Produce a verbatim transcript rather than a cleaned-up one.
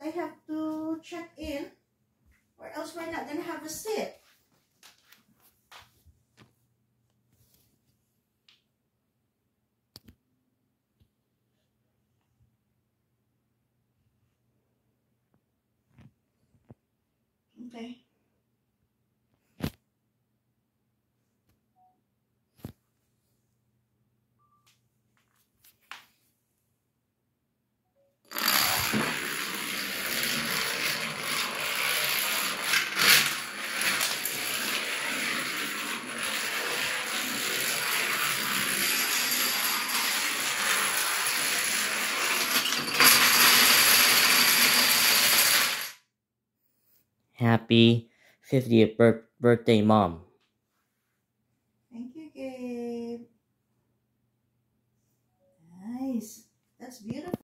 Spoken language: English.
I have to check in, or else we're not gonna have a seat. Okay. Happy fiftieth bir- birthday, Mom. Thank you, Gabe. Nice. That's beautiful.